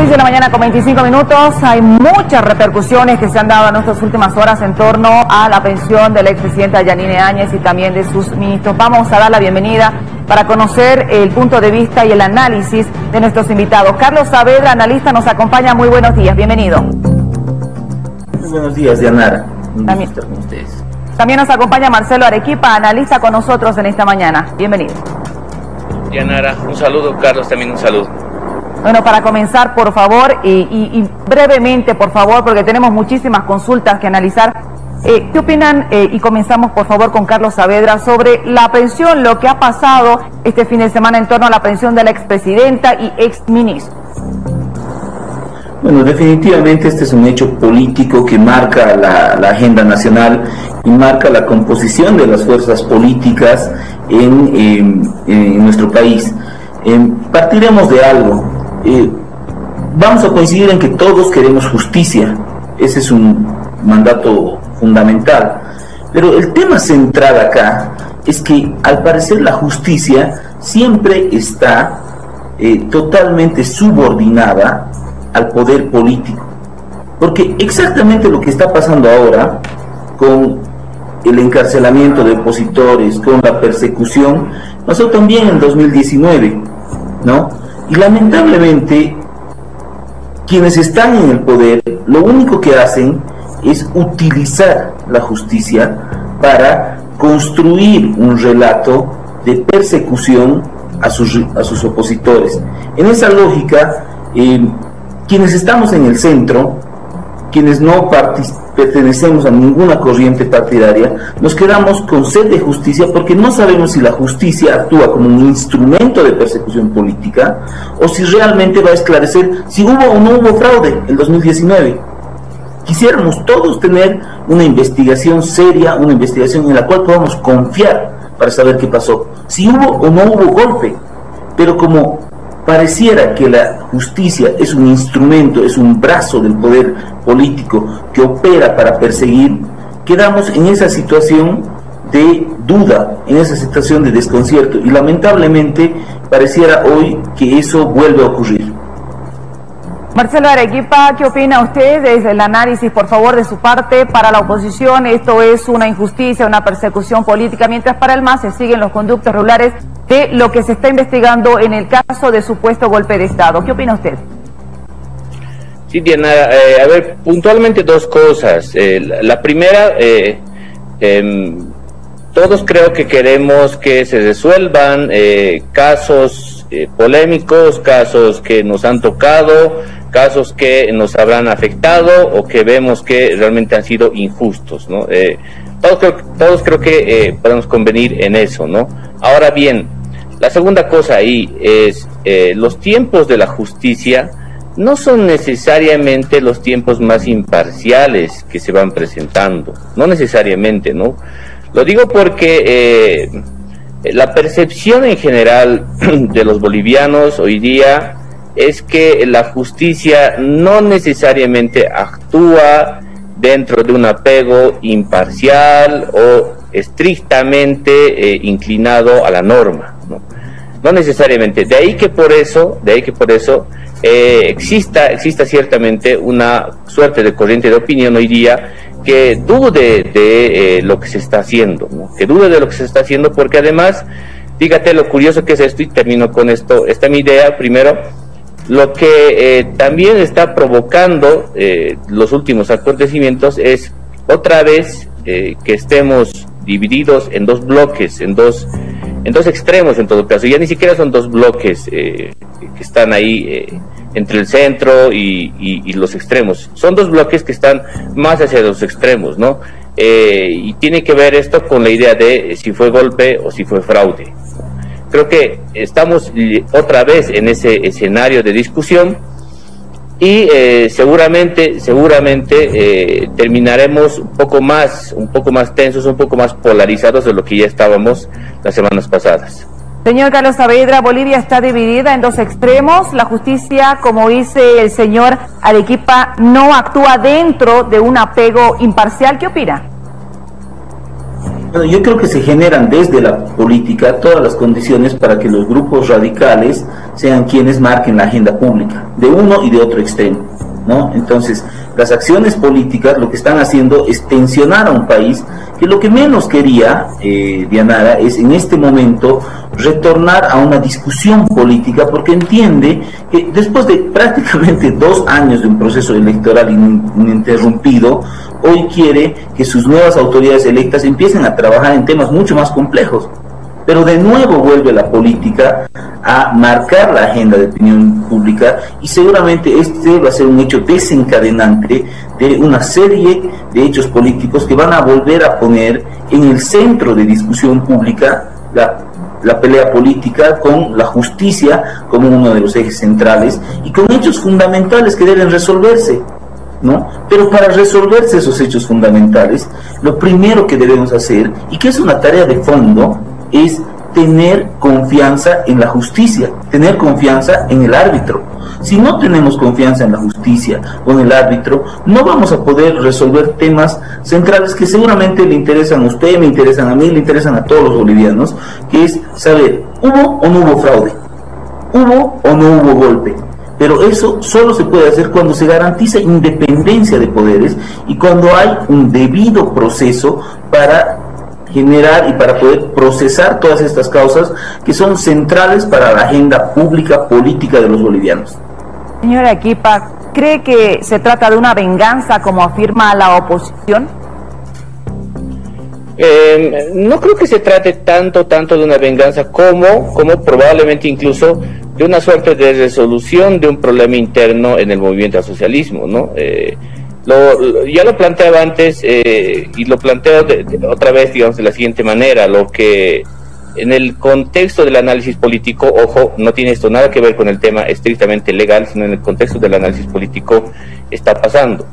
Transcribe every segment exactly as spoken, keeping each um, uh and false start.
seis de la mañana con veinticinco minutos. Hay muchas repercusiones que se han dado en estas últimas horas en torno a la pensión de la expresidenta Yanine Áñez y también de sus ministros. Vamos a dar la bienvenida para conocer el punto de vista y el análisis de nuestros invitados. Carlos Saavedra, analista, nos acompaña. Muy buenos días, bienvenido. Muy buenos días, Dianara. Un también, gusto con ustedes. También nos acompaña Marcelo Arequipa, analista con nosotros en esta mañana. Bienvenido. Dianara, un saludo. Carlos, también un saludo. Bueno, para comenzar, por favor, y, y, y brevemente, por favor, porque tenemos muchísimas consultas que analizar, eh, ¿qué opinan? Eh, y comenzamos, por favor, con Carlos Saavedra, sobre la pensión, lo que ha pasado este fin de semana en torno a la pensión de la expresidenta y exministro. Bueno, definitivamente este es un hecho político que marca la, la agenda nacional y marca la composición de las fuerzas políticas en, eh, en nuestro país. Eh, partiremos de algo. Eh, vamos a coincidir en que todos queremos justicia. Ese es un mandato fundamental. Pero el tema central acá es que al parecer la justicia siempre está eh, totalmente subordinada al poder político. Porque exactamente lo que está pasando ahora con el encarcelamiento de opositores, con la persecución, pasó también en dos mil diecinueve, ¿no? Y lamentablemente, quienes están en el poder, lo único que hacen es utilizar la justicia para construir un relato de persecución a sus, a sus opositores. En esa lógica, eh, quienes estamos en el centro, quienes no pertenecemos a ninguna corriente partidaria, nos quedamos con sed de justicia porque no sabemos si la justicia actúa como un instrumento de persecución política o si realmente va a esclarecer si hubo o no hubo fraude en dos mil diecinueve. Quisiéramos todos tener una investigación seria, una investigación en la cual podamos confiar para saber qué pasó, si hubo o no hubo golpe, pero como pareciera que la justicia es un instrumento, es un brazo del poder político que opera para perseguir, quedamos en esa situación de duda, en esa situación de desconcierto, y lamentablemente pareciera hoy que eso vuelve a ocurrir. Marcelo Arequipa, ¿qué opina usted desde el análisis, por favor, de su parte? Para la oposición esto es una injusticia, una persecución política, mientras para el M A S se siguen los conductos regulares de lo que se está investigando en el caso de supuesto golpe de Estado. ¿Qué opina usted? Sí, Diana, eh, a ver, puntualmente dos cosas. Eh, la, la primera, eh, eh, todos creo que queremos que se resuelvan eh, casos eh, polémicos, casos que nos han tocado, casos que nos habrán afectado o que vemos que realmente han sido injustos, ¿no? Eh, todos, creo, todos creo que eh, podemos convenir en eso, ¿no? Ahora bien, la segunda cosa ahí es eh, los tiempos de la justicia no son necesariamente los tiempos más imparciales que se van presentando, no necesariamente, ¿no? Lo digo porque eh, la percepción en general de los bolivianos hoy día es que la justicia no necesariamente actúa dentro de un apego imparcial o estrictamente eh, inclinado a la norma, ¿no? No necesariamente. De ahí que por eso, de ahí que por eso eh, exista, exista ciertamente una suerte de corriente de opinión hoy día que dude de eh, lo que se está haciendo, ¿no? Que dude de lo que se está haciendo, porque además, fíjate lo curioso que es esto, y termino con esto, esta es mi idea. Primero, lo que eh, también está provocando eh, los últimos acontecimientos es otra vez eh, que estemos divididos en dos bloques, en dos, en dos extremos en todo caso. Ya ni siquiera son dos bloques eh, que están ahí eh, entre el centro y, y, y los extremos. Son dos bloques que están más hacia los extremos, ¿no? Eh, y tiene que ver esto con la idea de si fue golpe o si fue fraude. Creo que estamos otra vez en ese escenario de discusión y eh, seguramente, seguramente eh, terminaremos un poco más, un poco más tensos, un poco más polarizados de lo que ya estábamos las semanas pasadas. Señor Carlos Saavedra, Bolivia está dividida en dos extremos. La justicia, como dice el señor Arequipa, no actúa dentro de un apego imparcial. ¿Qué opina? Bueno, yo creo que se generan desde la política todas las condiciones para que los grupos radicales sean quienes marquen la agenda pública, de uno y de otro extremo, ¿no? Entonces, las acciones políticas lo que están haciendo es tensionar a un país que lo que menos quería, eh, Dianara, es en este momento retornar a una discusión política, porque entiende que después de prácticamente dos años de un proceso electoral ininterrumpido, hoy quiere que sus nuevas autoridades electas empiecen a trabajar en temas mucho más complejos. Pero de nuevo vuelve la política a marcar la agenda de opinión pública, y seguramente este va a ser un hecho desencadenante de una serie de hechos políticos que van a volver a poner en el centro de discusión pública la, la pelea política con la justicia como uno de los ejes centrales y con hechos fundamentales que deben resolverse, ¿no? Pero para resolverse esos hechos fundamentales, lo primero que debemos hacer, y que es una tarea de fondo, es tener confianza en la justicia, tener confianza en el árbitro. Si no tenemos confianza en la justicia o en el árbitro, no vamos a poder resolver temas centrales que seguramente le interesan a usted, me interesan a mí, le interesan a todos los bolivianos, que es saber, ¿hubo o no hubo fraude? ¿Hubo o no hubo golpe? Pero eso solo se puede hacer cuando se garantiza independencia de poderes y cuando hay un debido proceso para generar y para poder procesar todas estas causas que son centrales para la agenda pública política de los bolivianos. Señora Arequipa, ¿cree que se trata de una venganza como afirma la oposición? Eh, no creo que se trate tanto, tanto de una venganza como, como probablemente incluso de una suerte de resolución de un problema interno en el movimiento al socialismo, ¿no? Eh, Lo, lo, ya lo planteaba antes eh, y lo planteo de, de, otra vez, digamos, de la siguiente manera. Lo que en el contexto del análisis político, ojo, no tiene esto nada que ver con el tema estrictamente legal, sino en el contexto del análisis político está pasando.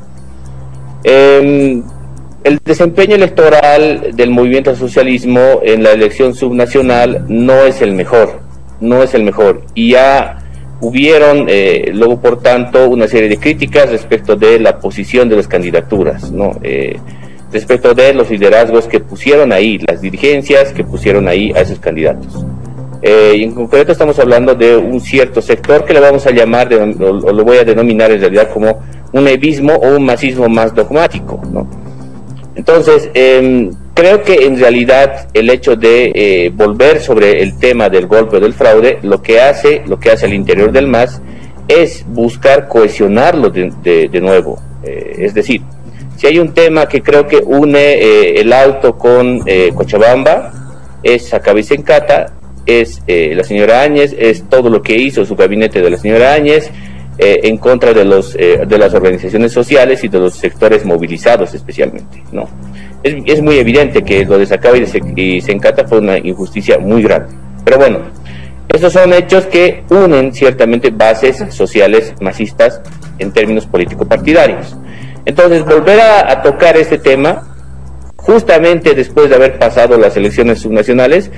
Eh, el desempeño electoral del movimiento al socialismo en la elección subnacional no es el mejor, no es el mejor, y ya hubieron eh, luego por tanto una serie de críticas respecto de la posición de las candidaturas, ¿no? Eh, respecto de los liderazgos que pusieron ahí, las dirigencias que pusieron ahí a esos candidatos. Eh, y en concreto estamos hablando de un cierto sector que le vamos a llamar, de, o, o lo voy a denominar en realidad como un evismo o un masismo más dogmático, ¿no? Entonces, eh, creo que en realidad el hecho de eh, volver sobre el tema del golpe o del fraude, lo que hace, lo que hace al interior del M A S es buscar cohesionarlo de, de, de nuevo. Eh, es decir, si hay un tema que creo que une eh, el Alto con eh, Cochabamba, es Sacabicencata, es eh, la señora Áñez, es todo lo que hizo su gabinete de la señora Áñez, Eh, en contra de los eh, de las organizaciones sociales y de los sectores movilizados especialmente, ¿no? Es, es muy evidente que lo de Sacaba y Sencata fue una injusticia muy grande. Pero bueno, estos son hechos que unen ciertamente bases sociales masistas en términos político-partidarios. Entonces, volver a, a tocar este tema, justamente después de haber pasado las elecciones subnacionales,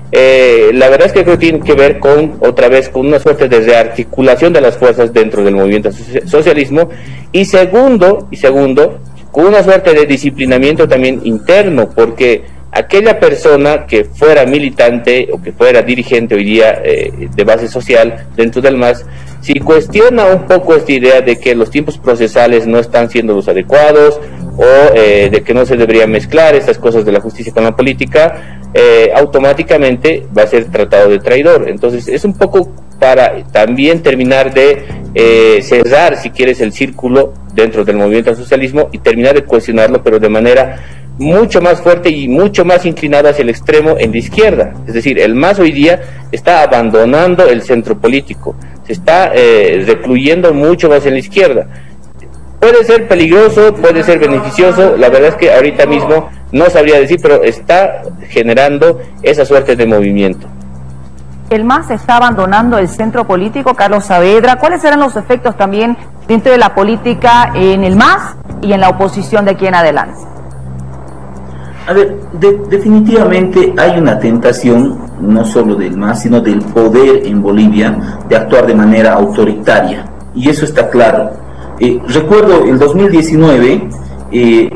Eh, la verdad es que creo que tiene que ver con, otra vez, con una suerte de rearticulación de las fuerzas dentro del movimiento socialismo, y segundo, y segundo, con una suerte de disciplinamiento también interno, porque aquella persona que fuera militante o que fuera dirigente hoy día eh, de base social dentro del M A S, si cuestiona un poco esta idea de que los tiempos procesales no están siendo los adecuados, o eh, de que no se deberían mezclar estas cosas de la justicia con la política, eh, automáticamente va a ser tratado de traidor. Entonces es un poco para también terminar de eh, cerrar, si quieres, el círculo dentro del movimiento al socialismo y terminar de cuestionarlo, pero de manera mucho más fuerte y mucho más inclinada hacia el extremo en la izquierda. Es decir, el M A S hoy día está abandonando el centro político, se está eh, recluyendo mucho más en la izquierda. Puede ser peligroso, puede ser beneficioso, la verdad es que ahorita mismo no sabría decir, pero está generando esa suerte de movimiento. ¿El M A S está abandonando el centro político, Carlos Saavedra? ¿Cuáles serán los efectos también dentro de la política en el M A S y en la oposición de aquí en adelante? A ver, de, definitivamente hay una tentación, no solo del M A S, sino del poder en Bolivia, de actuar de manera autoritaria, y eso está claro. Eh, recuerdo el dos mil diecinueve, eh,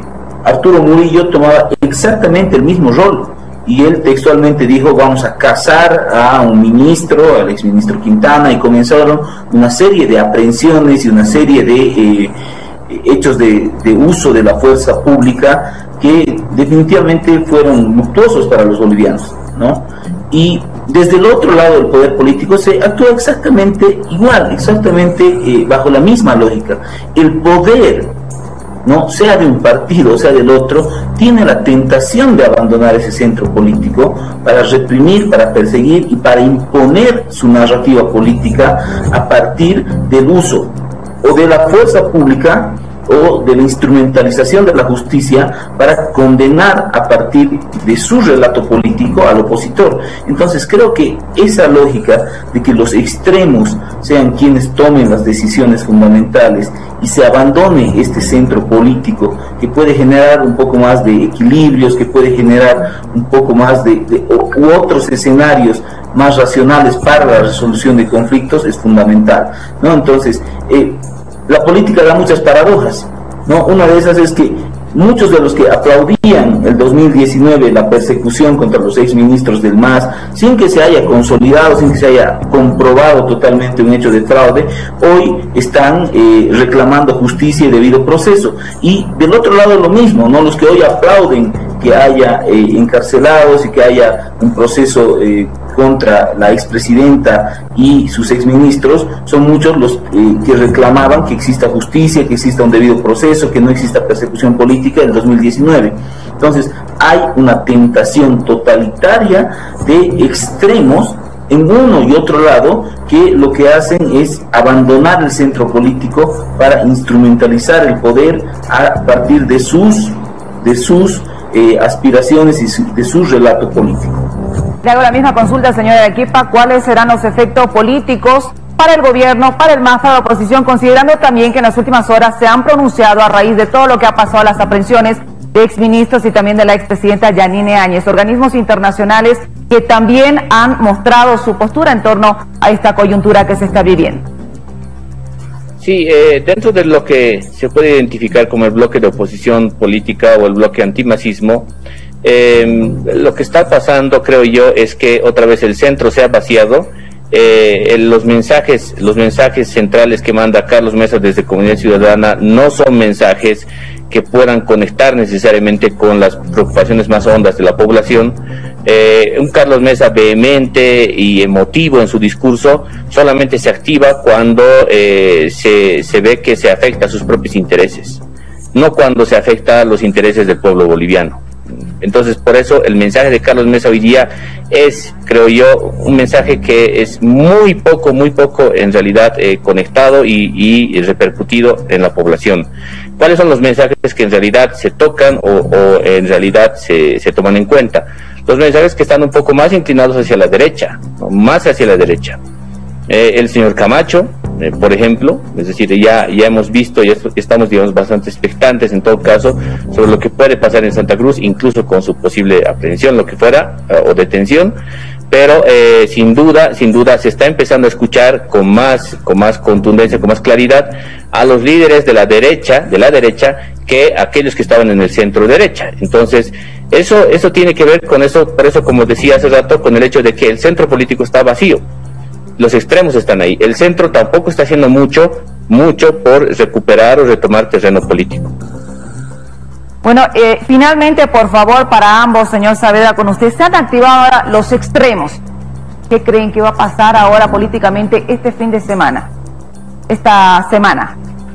Arturo Murillo tomaba exactamente el mismo rol, y él textualmente dijo: vamos a cazar a un ministro, al exministro Quintana, y comenzaron una serie de aprehensiones y una serie de eh, hechos de, de uso de la fuerza pública que definitivamente fueron luctuosos para los bolivianos, ¿no? Y desde el otro lado del poder político se actúa exactamente igual, exactamente eh, bajo la misma lógica. El poder, ¿no?, sea de un partido o sea del otro, tiene la tentación de abandonar ese centro político para reprimir, para perseguir y para imponer su narrativa política a partir del uso o de la fuerza pública o de la instrumentalización de la justicia para condenar a partir de su relato político al opositor. Entonces creo que esa lógica de que los extremos sean quienes tomen las decisiones fundamentales y se abandone este centro político que puede generar un poco más de equilibrios, que puede generar un poco más de, de u otros escenarios más racionales para la resolución de conflictos, es fundamental, ¿no? Entonces, eh, la política da muchas paradojas, ¿no? Una de esas es que muchos de los que aplaudían el dos mil diecinueve la persecución contra los exministros del M A S, sin que se haya consolidado, sin que se haya comprobado totalmente un hecho de fraude, hoy están eh, reclamando justicia y debido proceso. Y del otro lado lo mismo, ¿no? Los que hoy aplauden que haya eh, encarcelados y que haya un proceso eh, contra la expresidenta y sus exministros, son muchos los eh, que reclamaban que exista justicia, que exista un debido proceso, que no exista persecución política del dos mil diecinueve. Entonces hay una tentación totalitaria de extremos en uno y otro lado que lo que hacen es abandonar el centro político para instrumentalizar el poder a partir de sus de sus eh, aspiraciones y su, de su relato político. Le hago la misma consulta, señora Arequipa: ¿cuáles serán los efectos políticos para el gobierno, para el M A S, para la oposición, considerando también que en las últimas horas se han pronunciado a raíz de todo lo que ha pasado, las aprehensiones de exministros y también de la expresidenta Yanine Áñez, organismos internacionales que también han mostrado su postura en torno a esta coyuntura que se está viviendo? Sí, eh, dentro de lo que se puede identificar como el bloque de oposición política o el bloque antimasismo, eh, lo que está pasando, creo yo, es que otra vez el centro se ha vaciado. Eh, los mensajes, los mensajes centrales que manda Carlos Mesa desde Comunidad Ciudadana no son mensajes que puedan conectar necesariamente con las preocupaciones más hondas de la población. Eh, un Carlos Mesa vehemente y emotivo en su discurso solamente se activa cuando eh, se, se ve que se afecta a sus propios intereses, no cuando se afecta a los intereses del pueblo boliviano. Entonces, por eso el mensaje de Carlos Mesa hoy día es, creo yo, un mensaje que es muy poco, muy poco en realidad eh, conectado y, y repercutido en la población. ¿Cuáles son los mensajes que en realidad se tocan o, o en realidad se, se toman en cuenta? Los mensajes que están un poco más inclinados hacia la derecha, ¿no? Más hacia la derecha. Eh, el señor Camacho, eh, por ejemplo, es decir, ya, ya hemos visto, ya estamos, digamos, bastante expectantes en todo caso sobre lo que puede pasar en Santa Cruz, incluso con su posible aprehensión, lo que fuera, eh, o detención, pero eh, sin duda, sin duda se está empezando a escuchar con más, con más contundencia, con más claridad a los líderes de la derecha, de la derecha, que aquellos que estaban en el centro derecha. Entonces, eso, eso tiene que ver con eso, por eso, como decía hace rato, con el hecho de que el centro político está vacío. Los extremos están ahí. El centro tampoco está haciendo mucho, mucho por recuperar o retomar terreno político. Bueno, eh, finalmente, por favor, para ambos, señor Saavedra, con usted, se han activado ahora los extremos. ¿Qué creen que va a pasar ahora políticamente este fin de semana? Esta semana.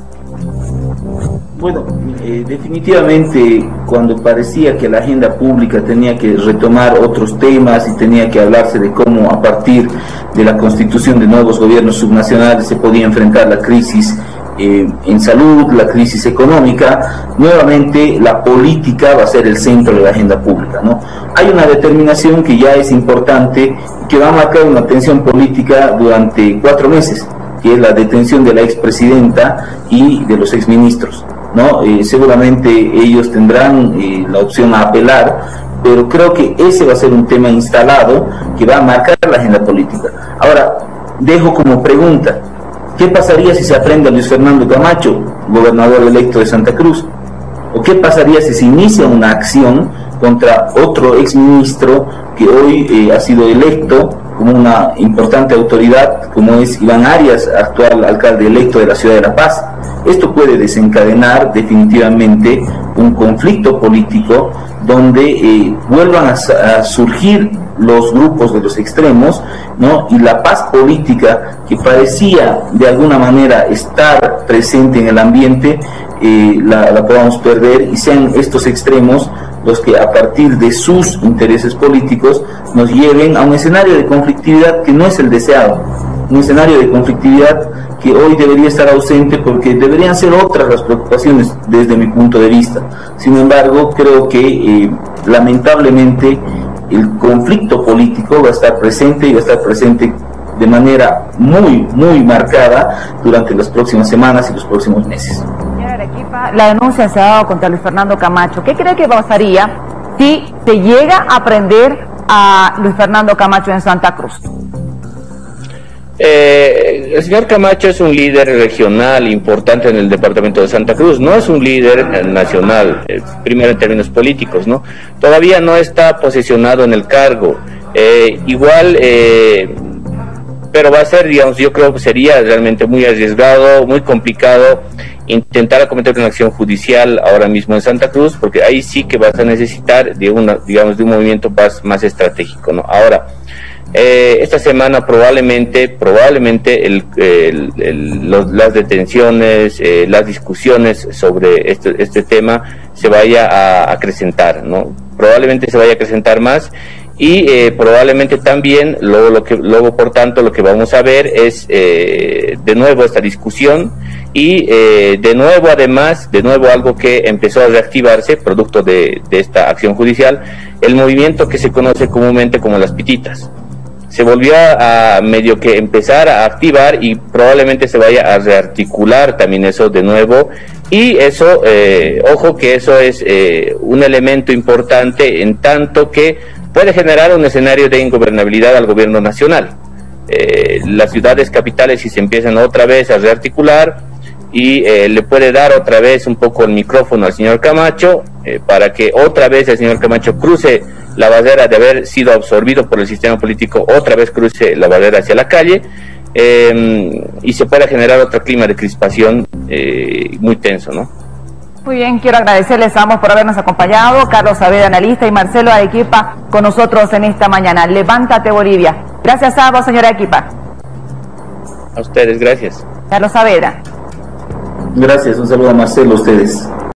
Bueno, eh, definitivamente cuando parecía que la agenda pública tenía que retomar otros temas y tenía que hablarse de cómo a partir de la constitución de nuevos gobiernos subnacionales se podía enfrentar la crisis eh, en salud, la crisis económica, nuevamente la política va a ser el centro de la agenda pública, ¿no? Hay una determinación que ya es importante, que va a marcar una tensión política durante cuatro meses, que es la detención de la expresidenta y de los exministros, ¿no? Eh, seguramente ellos tendrán eh, la opción a apelar, pero creo que ese va a ser un tema instalado que va a marcar la agenda política. Ahora, dejo como pregunta, ¿qué pasaría si se aprende a Luis Fernando Camacho, gobernador electo de Santa Cruz? ¿O qué pasaría si se inicia una acción contra otro exministro que hoy eh, ha sido electo como una importante autoridad, como es Iván Arias, actual alcalde electo de la ciudad de La Paz? Esto puede desencadenar definitivamente un conflicto político donde eh, vuelvan a, a surgir los grupos de los extremos, ¿no? Y la paz política que parecía de alguna manera estar presente en el ambiente, eh, la, la podamos perder, y sean estos extremos los que a partir de sus intereses políticos nos lleven a un escenario de conflictividad que no es el deseado, un escenario de conflictividad que hoy debería estar ausente, porque deberían ser otras las preocupaciones desde mi punto de vista. Sin embargo, creo que eh, lamentablemente el conflicto político va a estar presente y va a estar presente de manera muy, muy marcada durante las próximas semanas y los próximos meses. Señora Arequipa, la denuncia se ha dado contra Luis Fernando Camacho. ¿Qué cree que pasaría si se llega a prender a Luis Fernando Camacho en Santa Cruz? Eh, el señor Camacho es un líder regional importante en el departamento de Santa Cruz, no es un líder nacional, eh, primero en términos políticos, ¿no? Todavía no está posicionado en el cargo, eh, igual, eh, pero va a ser, digamos, yo creo que sería realmente muy arriesgado, muy complicado intentar acometer una acción judicial ahora mismo en Santa Cruz, porque ahí sí que vas a necesitar de una, digamos, de un movimiento más, más estratégico, ¿no? Ahora, Eh, esta semana probablemente probablemente el, el, el, los, las detenciones, eh, las discusiones sobre este, este tema se vaya a acrecentar, ¿no? Probablemente se vaya a acrecentar más y eh, probablemente también luego, lo que, luego por tanto lo que vamos a ver es eh, de nuevo esta discusión y eh, de nuevo además, de nuevo algo que empezó a reactivarse producto de, de esta acción judicial, el movimiento que se conoce comúnmente como las pititas. Se volvió a, a medio que empezar a activar y probablemente se vaya a rearticular también eso de nuevo, y eso, eh, ojo que eso es eh, un elemento importante en tanto que puede generar un escenario de ingobernabilidad al gobierno nacional. Eh, las ciudades capitales, si se empiezan otra vez a rearticular y eh, le puede dar otra vez un poco el micrófono al señor Camacho eh, para que otra vez el señor Camacho cruce la barrera de haber sido absorbido por el sistema político, otra vez cruce la barrera hacia la calle eh, y se pueda generar otro clima de crispación eh, muy tenso, ¿no? Muy bien, quiero agradecerles a ambos por habernos acompañado, Carlos Saavedra, analista, y Marcelo Arequipa con nosotros en esta mañana. Levántate Bolivia. Gracias a ambos, señora Arequipa. A ustedes, gracias. Carlos Saavedra. Gracias, un saludo a Marcelo, a ustedes.